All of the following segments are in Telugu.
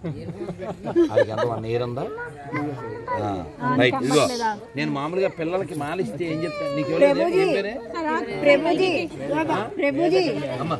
అది ఎంత 1 year ఉందా? రైట్. ఇదిగో నేను మామూలుగా పిల్లలకి మాలిస్తే ఏం చెప్తాను నీకు? అమ్మా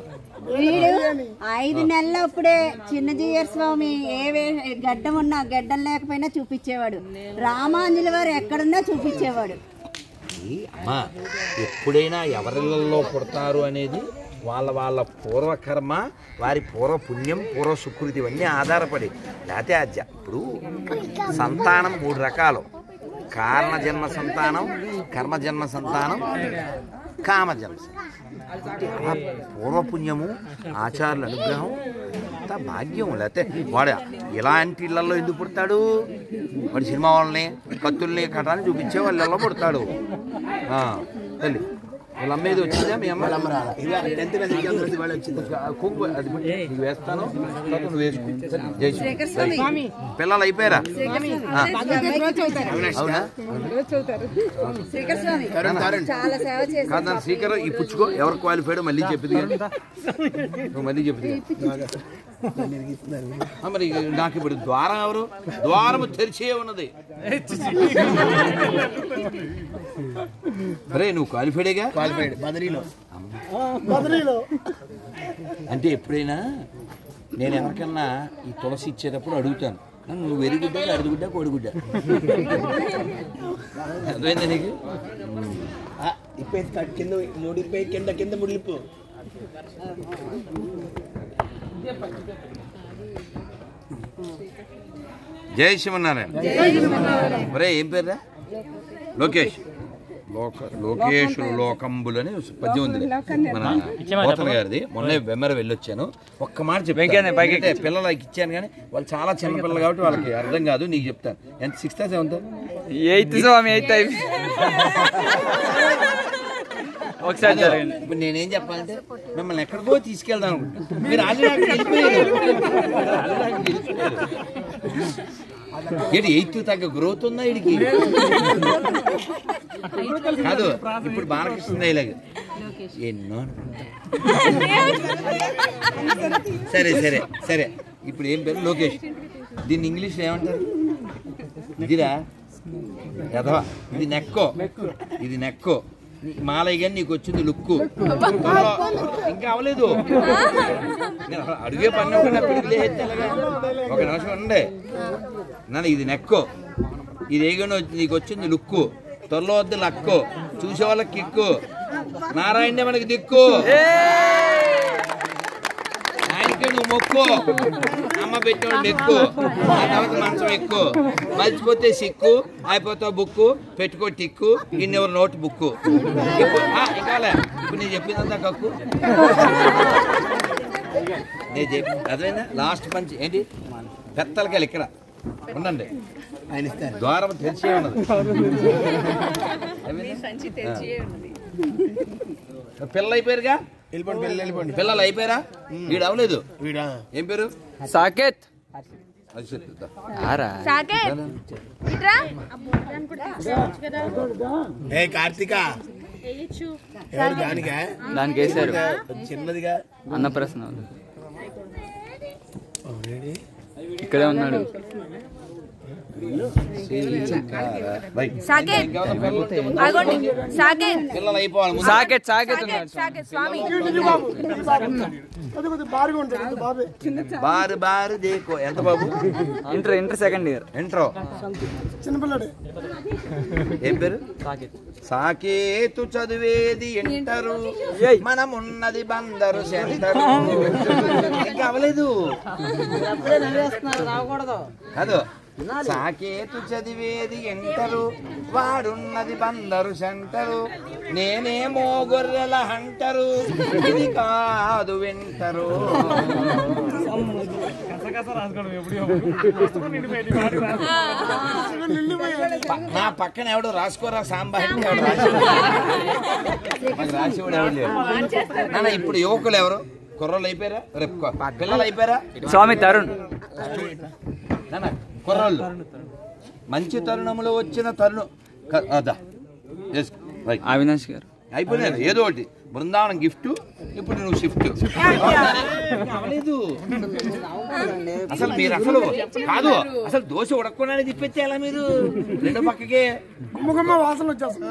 5 నెలలు అప్పుడే చిన్నజీయర్ స్వామి గడ్డం ఉన్నా గడ్డం లేకపోయినా చూపించేవాడు. రామాంజుల వారు ఎక్కడున్నా చూపించేవాడు. అమ్మా ఎప్పుడైనా ఎవరిళ్ళల్లో పుడతారు అనేది వాళ్ళ పూర్వకర్మ, వారి పూర్వ పుణ్యం, పూర్వ సుకృతి ఇవన్నీ ఆధారపడి. లేకపోతే ఇప్పుడు సంతానం 3 రకాలు: కారణజన్మ సంతానం, కర్మజన్మ సంతానం, కామజన్మ. అలా పూర్వపుణ్యము, ఆచార్యుల అనుగ్రహం, అంత భాగ్యం. లేకపోతే వాడు ఇలాంటి ఇళ్లలో ఎందుకు పుడతాడు? వాడు సినిమా వాళ్ళని, కత్తుల్ని, కటాన్ని చూపించే వాళ్ళల్లో పుడతాడు. తల్లి వాళ్ళ అమ్మేది వచ్చిందా? మీ అమ్మ కుంకు అది నువ్వు వేస్తాను, నువ్వు వేసుకో. పిల్లలు అయిపోయారా? అవునా? కాదు శ్రీకర్ ఈ పుచ్చుకో. ఎవరు క్వాలిఫైడ్ మళ్ళీ చెప్పింది, నువ్వు మళ్ళీ చెప్పింది. మరి నాకు ఇప్పుడు ద్వారం ఎవరు? ద్వారము తెరిచే ఉన్నది. అరే నువ్వు క్వాలిఫైడేగా? క్వాలిఫైడ్ అంటే ఎప్పుడైనా నేను ఎవరికన్నా ఈ తులసి ఇచ్చేటప్పుడు అడుగుతాను, నువ్వు వెరిగుడ్డ, అడుగుడ్డ, కోడిగుడ్డ? అర్థమైందా నీకు? కింద ముడిపోయి కింద ముడిలిపో. జై శ్రీమన్నారాయణ. ఒరే ఏం పేరురా? లోకేష్. లోకేషులు లోకంబులని పద్యం ఉంది మన పోతన గారిది. మొన్న వెమ్మర వెళ్ళొచ్చాను. ఒక్క మాట చెప్పాను, పిల్లలకి ఇచ్చాను కానీ వాళ్ళు చాలా చిన్న పిల్లలు కాబట్టి వాళ్ళకి అర్థం కాదు. నీకు చెప్తాను. ఎంత 6th 7th? 8th స్వామి. 8th ఒకసారి ఇప్పుడు నేనేం చెప్పాలంటే మిమ్మల్ని ఎక్కడికో తీసుకెళ్దాం అనుకుంటా. మీరు ఆల్రెడీ ఏంటి 8th తగ్గ గ్రోత్ ఉందా వీడికి? కాదు ఇప్పుడు బాలకృష్ణ ఇలాగ ఎన్నో సరే సరే సరే. ఇప్పుడు ఏం పేరు? లోకేష్. దీన్ని ఇంగ్లీష్లో ఏమంటారు? ఇదిరా ఎదవా, ఇది నెక్కో, ఇది నెక్కో. మాలయ్య గాని నీకు వచ్చింది లుక్కు. ఇంకా అవలేదు, అడుగే పని ఒక నిమిషం ఉండే నన్ను. ఇది నెక్కో, ఇది ఏగనో నీకు వచ్చింది లుక్కు. త్వరలో వద్దు లక్కో, చూసే వాళ్ళకి కిక్కు. నారాయణే మనకి దిక్కు, ఆయనకే నువ్వు మొక్కు. అమ్మ పెట్టిన మెక్కు, ఆ తర్వాత మంచం ఎక్కువ. మర్చిపోతే సిక్కు, అయిపోతావు బుక్కు, పెట్టుకో టిక్కు, ఇన్నెవరు నోట్ బుక్కు. ఇంకా ఇప్పుడు నేను చెప్పిందంతా కక్కు. నేను చెప్పి అదేనా లాస్ట్ పంచి ఏంటి? పెత్తలకాయలు ఇక్కడ ఉండండి. ద్వారం తెరిచే ఉన్నది. పిల్లలు అయిపోయారుగా? పిల్లలు అయిపోయారా? వీడు అవలేదు. ఏం పేరు? సాకేత్. కార్తీక దానికి వేసారు చిన్నదిగా అన్నప్రశ్న. ఇక్కడే ఉన్నాడు. సాకేత్ సాకేత్ బారు బారు దేకో. ఎంత బాబు? Inter second year. ఇంట్రో చిన్నపిల్లడు. ఏం పేరు? సాకేతు చదివేది ఇంటరు, మనమున్నది బందరు సెంటరు. ఇంకా అవలేదు కాదు. సాకేతు చదివేది ఇంటరు, వాడున్నది బందరు సెంటరు. నేనేమో గొర్రెల హంటరు, ఇది కాదు వింటరు. నా పక్కన ఎవడు రాసుకోరా సాంబా ఎవడు రాసేవాడు ఎవడు లేడు. నాన్న ఇప్పుడు యువకులు ఎవరు? కుర్రోళ్ళు అయిపోయారా? రేపు పిల్లలు అయిపోయారా? స్వామి తరుణ్. నాన్న కుర్రోళ్ళు మంచి తరుణంలో వచ్చిన తరుణం అవినాష్ గారు అయిపోయినారు. ఏదో ఒకటి బృందావనం గిఫ్ట్, ఇప్పుడు నువ్వు షిఫ్ట్. అవలేదు అసలు. మీరు అసలు కాదు, అసలు దోశ ఉడకకుండానే తిప్పెత్తే ఎలా మీరు రెండో పక్కకే వాసన వచ్చేస్తా.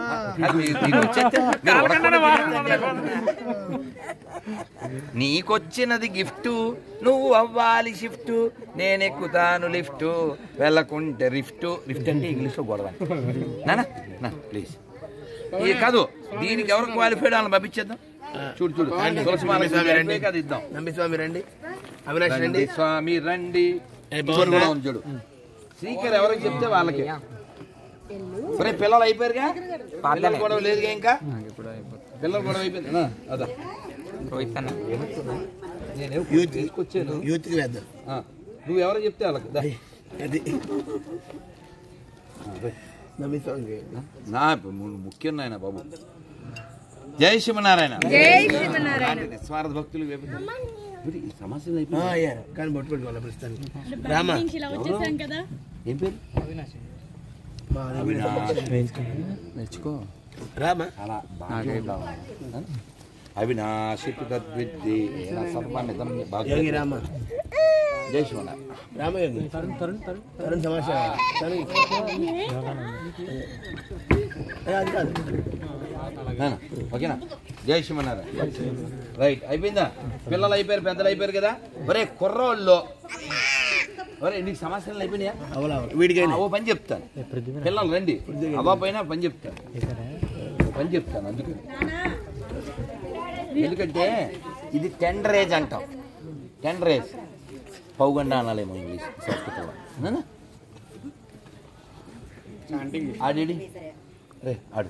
నీకొచ్చినది గిఫ్ట్, నువ్వు అవ్వాలి షిఫ్ట్, నేను ఎక్కుతాను లిఫ్ట్, వెళ్ళకుంటే రిఫ్ట్. రిఫ్ట్ అంటే ఇంగ్లీష్లో గొడవ నానా ప్లీజ్. ఇది కాదు, దీనికి ఎవరు క్వాలిఫైడ్ వాళ్ళని పంపించేద్దాం. చూడు చూడు, అది ఇద్దాం. నంబిస్వామి రండి, అవినాష్ రండి, స్వామి రండి. చూడు శ్రీకర్ ఎవరికి చెప్తే వాళ్ళకి. సరే పిల్లలు అయిపోయారుగా, పిల్లలు గొడవ లేదుగా, ఇంకా పిల్లలు గొడవ అయిపోయింది. అదా తీసుకొచ్చాను, యూత్కి వేద్దాం. నువ్వు ఎవరో చెప్తే వాళ్ళకి. అది నంబిస్వామి నా ముఖ్యం నాయన బాబు. జై శివనారాయణ. నిస్వార్థ భక్తులు సమస్యలు అయ్యారు కానీ బొట్టు పెట్టుకోవాలి ప్రస్తుతానికి. రామా ఏం పేరు? నేర్చుకో. రామా అలా అవినాశి తద్విద్ది సర్వనిధం యోగి రామా. జై శివనారాయణ. రామయోగి తరుణ్ సమాచారం. అది కాదు ఓకేనా? జై శివనారాయణ. రైట్, అయిపోయిందా? పిల్లలు అయిపోయారు, పెద్దలు అయిపోయారు కదా. ఒరే కుర్రోళ్ళు, ఒరే నీకు సమస్యలు అయిపోయినాయా? వీడికైనా ఓ పని చెప్తాను, పిల్లలు రండి. అవ్వ పైన పని చెప్తాను, అందుకని. ఎందుకంటే ఇది టెండరేజ్ అంటాం. టెండరేజ్ పౌగండ అనాలేమో ఇంగ్లీష్ సంస్కృతంలో. ఆడి రే ఆడు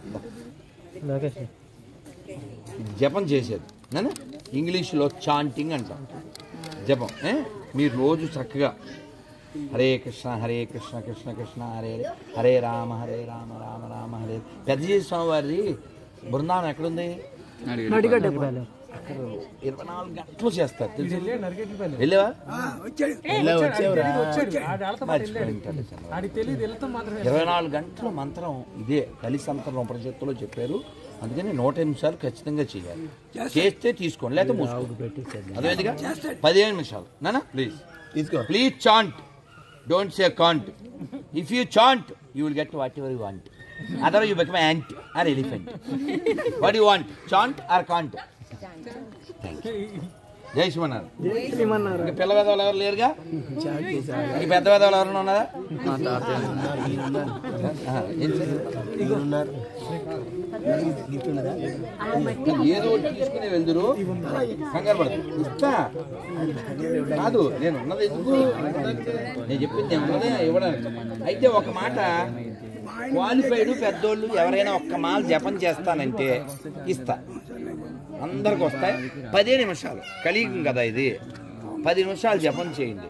జపం చేసేది నాన్న. ఇంగ్లీష్లో చాంటింగ్ అంటాం, జపం. మీరు రోజు చక్కగా హరే కృష్ణ కృష్ణ కృష్ణ హరే హరే రామ రామ రామ హరే. పెద్దజీ స్వామి వారి బృందావనం ఎక్కడుంది? అక్కడ 24 గంటలు చేస్తారు. వెళ్ళేవా? 24 గంటల మంత్రం ఇదే. కలిసంతరం ఉపనిషత్తులో చెప్పారు. అందుకని 108 సార్లు ఖచ్చితంగా చేయాలి. చేస్తే తీసుకోండి, లేకపోతే మూసుకోండి. అదేవిధంగా 15 నిమిషాలు నానా ప్లీజ్ తీసుకో. Please chant, don't say can't. If you chant you will get whatever you want. Otherwise you become ant or elephant. What do you want? Chant or can't? Thank you. జై శివనారాయణ. పిల్ల పెద్దవాళ్ళు ఎవరు లేరుగా? ఈ పెద్ద పెద్దవాళ్ళు ఎవరైనా ఉన్నారా? ఏదో తీసుకునే వెళ్దురు, కంగారు పడదు. ఇస్తా కాదు, నేను ఉన్నది ఎందుకు, నేను చెప్పింది నేను ఉన్నదే ఇవ్వడానికి. అయితే ఒక మాట, క్వాలిఫైడ్ పెద్దోళ్ళు ఎవరైనా ఒక్క మాల జపం చేస్తానంటే ఇస్తా. అందరికి వస్తాయి. 10 నిమిషాలు కలియుగం కదా ఇది, 10 నిమిషాలు జపం చేయండి.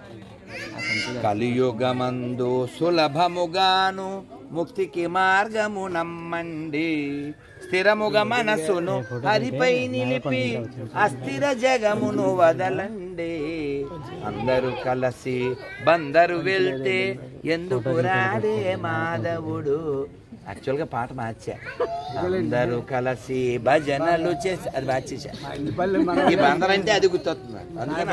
కలియుగమందు సులభముగాను ముక్తికి మార్గము నమ్మండి. స్థిరముగా మనసును హరిపై నిలిపి అస్థిర జగమును వదలండి. అందరూ కలిసి బందరు వెళ్తే ఎందుకు రాడే మాధవుడు. యాక్చువల్గా పాట మార్చా. అందరూ కలిసి భజనలు చేసి అది మార్చేసా. ఈ బందర్ అంటే అది గుర్తొస్తుంది.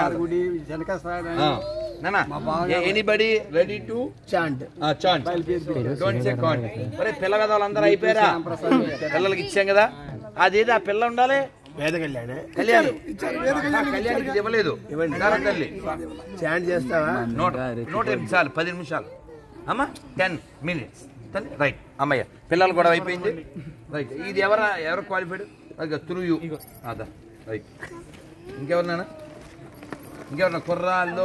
Anybody ready to chant? Chant, don't say can't. మరి పిల్ల వాళ్ళందరూ అయిపోయారా? పిల్లలకి ఇచ్చాం కదా. అదేదో ఆ పిల్ల ఉండాలి. కళ్యాణి ఇవ్వలేదు తల్లి. చాంట్ చేస్తావా? 108 చాలు, 10 నిమిషాలు అమ్మా, 10 minutes. రైట్ అమ్మయ్య, పిల్లలు కూడా అయిపోయింది. రైట్, ఇది ఎవరు క్వాలిఫైడ్? అది త్రూ యూ. అదా రైట్. ఇంకెవరినైనా కుర్రాళ్ళు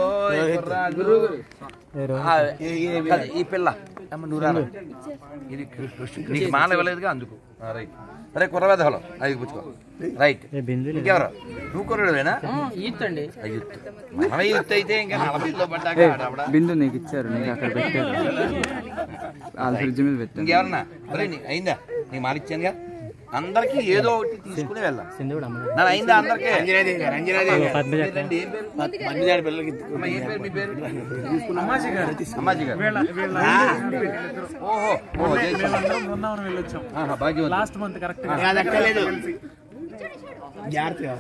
ఈ పిల్ల అమ్మ నువ్వు రాను. ఇది నీకు మాల ఇవ్వలేదుగా అందుకు. రైట్. అరే కుర్రవేదలో అది పుచ్చుకో. రైట్. ఇంకెవరు? నువ్వు కుర్రవేనా? మనమే యూత్ అయితే ఇంకా 40లో పడ్డాక బిందు నీకు ఇచ్చారు, నీకు అక్కడ పెట్టారు. ఇంకెవరన్నా? అరే అయిందా? నీకు మాల ఇచ్చానుగా. అందరికి ఏదో ఒకటి తీసుకుని వెళ్దాం. నన్ను అయిందా అందరికి? రండి. ఏం పేరు? మీ పేరు? అమ్మాజీ గారు. ఓహో, భాగ్యం. జాగ్రత్తగా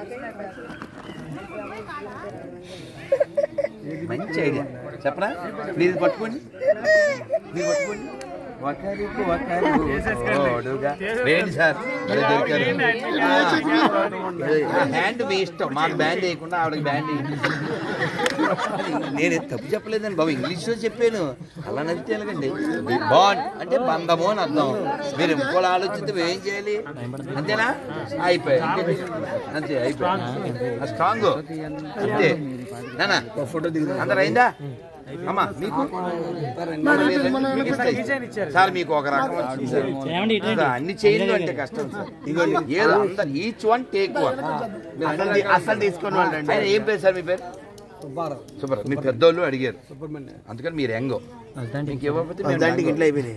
మంచి ఐడియా చెప్పరా మీరు పట్టుకోండి ఒకరికి ఒకరు వేయండి సార్ దొరికారు హ్యాండ్ మీ ఇష్టం మాకు బ్యాండ్ వేయకుండా ఆవిడకి బ్యాండ్ నేను తప్పు చెప్పలేదండి బాబు ఇంగ్లీష్లో చెప్పాను అలా నడితే ఎలాగండి బాండ్ అంటే బంధము అని అర్థం మీరు ఇంకోళ్ళు ఆలోచిస్తే ఏం చేయాలి అంతేనా అయిపోయి అంతే అయిపోయి స్ట్రాంగ్ అంతే నానా ఫోటో దిగు అందరు అయిందా అమ్మా మీకు సార్ మీకు ఒక రకం వచ్చింది సార్ అన్ని చేయడం అంటే కష్టం సార్ ఏదో అందరు ఈచ్ వన్ టేక్ వన్ అసలు తీసుకొని వాళ్ళండి ఆయన ఏం పేరు సార్ మీ పేరు సూపర్ మీ పెద్దోళ్ళు అడిగారు అందుకని మీరు ఎంగో మీకు ఇవ్వకపోతే దాంట్లోకి ఇంట్లో అయిపోయినాయి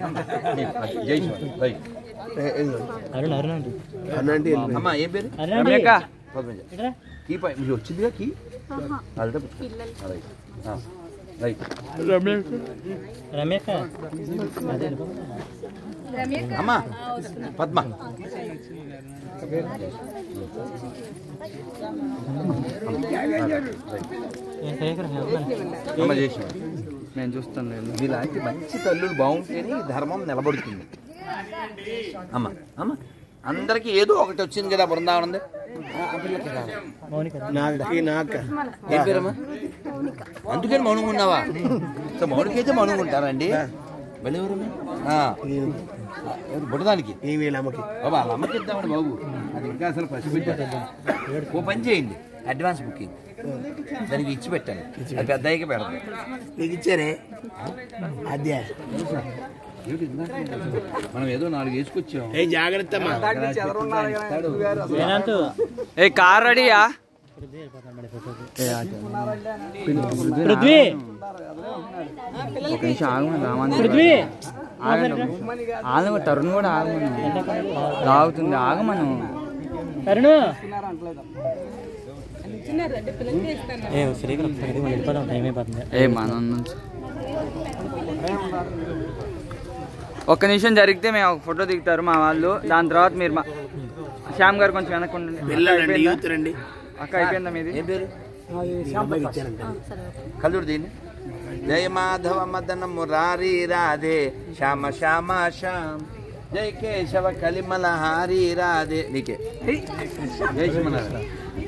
అమ్మా ఏం పేరు కీ మీరు వచ్చిందిగా కీ రైట్ అమ్మా పద్మ అమ్మ చేసి నేను చూస్తాను లేదు ఇలాంటి మంచి తల్లులు బాగుంటేనే ధర్మం నిలబడుతుంది అమ్మ అమ్మ అందరికి ఏదో ఒకటి వచ్చింది కదా బృందావనం ఏం పేరమ్మా అందుకని మౌనంగా ఉన్నావా సో మౌనిక అయితే మౌనంగా ఉంటారండి మళ్ళీ ఎవరమ్మా బుడదానికి అమ్మకి బాబా వాళ్ళ అమ్మకి ఇద్దామండి బాబు అది ఇంకా అసలు పసిపెట్టారు ఓ పని చేయండి అడ్వాన్స్ బుకింగ్ దానికి ఇచ్చి పెట్టండి అది పెద్ద అయ్యాక పెడతాం నీకు ఇచ్చారే అదే మనం ఏదో 4 వేసుకొచ్చాం ఏ జాగ్రత్త ఏ కార్ రెడీయా ఒక నిమిషం ఆగమని రామని ఆగమని తరుణ్ కూడా ఆగమని లాగుతుంది ఆగమను తరుణ్ ఏ మనం ఒక్క నిమిషం జరిగితే మేము ఒక ఫోటో దిగుతారు మా వాళ్ళు దాని తర్వాత మీరు శ్యామ్ గారు కొంచెం వెనక్కుండండి అక్క అయిపోయిందా మీది ఏం పేరు కల్లూరు దీన్ని జయ మాధవ మదన మురారి రాధే శ్యామ శ్యామ శ్యామ్ జయ కేశవ కలిమల హారి రాధే నీకే జయ శ్రీమన్నారాయణ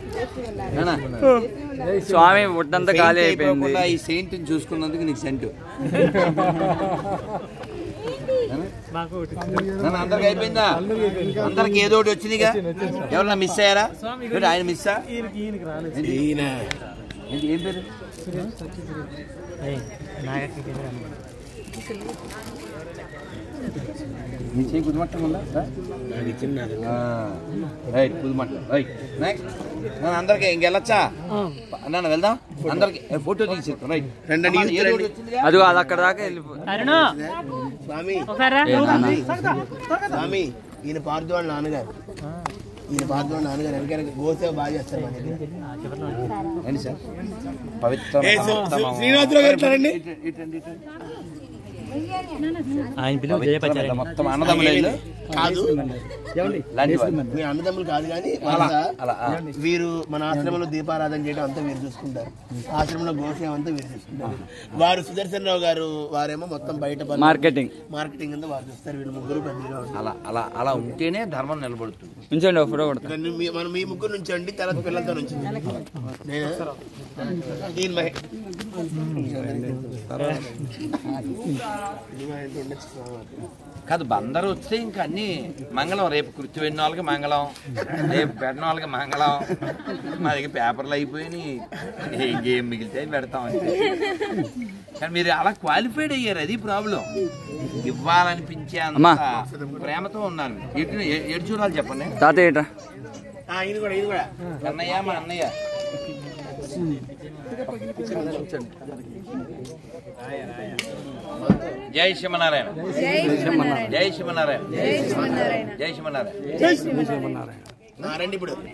స్వామి ఒట్టంతా ఖాళీ అయిపోయింది ఈ సెయింట్ చూసుకున్నందుకు నీకు సెంటు అందరికి అయిపోయిందా అందరికి ఏదో ఒకటి వచ్చిందిగా ఎవరన్నా మిస్ అయ్యారా ఆయన మిస్ ఏం పేరు నీ చేయి కుదుమట్టం ఉందా రైట్ కుదుమట్టం రైట్ నెక్స్ట్ అందరికి ఇంకెళ్ళొచ్చా అన్న వెళ్దాం అందరికి ఫోటో తీసేస్తాం రైట్ అది అది అక్కడ దాకా వెళ్ళిపోయి స్వామి ఈయన పార్థవాళ్ళ నాన్నగారు వెనక గోసేవ బాగా చేస్తారు సార్ పవిత్ర మొత్తం అన్నదమ్ములు కాదు మీ అన్నదమ్ములు కాదు కానీ వీరు మన ఆశ్రమంలో దీపారాధన చేయడం అంతా వీరు చూసుకుంటారు ఆశ్రమంలో గోసేవ అంతా వీరు చూసుకుంటారు వారు సుదర్శన్ రావు గారు వారేమో మొత్తం బయట మార్కెటింగ్ అంతా వారు చూస్తారు వీళ్ళు ముగ్గురు అలా ఉంటేనే ధర్మం నిలబడుతుంది ఉంచండి ఫోటో కొడతా మనం మీ ముగ్గురు నుంచి అండి తర్వాత పిల్లలతో నుంచి కాదు బందరు వస్తే ఇంకా అన్ని మంగళం రేపు కృత్తి పెట్టిన వాళ్ళకి మంగళం రేపు పెట్టిన వాళ్ళకి మంగళం మా దగ్గర పేపర్లు అయిపోయినాయి ఇంకేం మిగిలితే పెడతాం అంటే కానీ మీరు అలా క్వాలిఫైడ్ అయ్యారు అది ప్రాబ్లం ఇవ్వాలనిపించే అంత ప్రేమతో ఉన్నారు ఎటు చూడాలి చెప్పండి తాతయ్య అన్నయ్య మా అన్నయ్య జై శ్రీమన్నారాయణ జై శ్రీమన్నారాయణ జై శ్రీమన్నారాయణ రండి ఇప్పుడు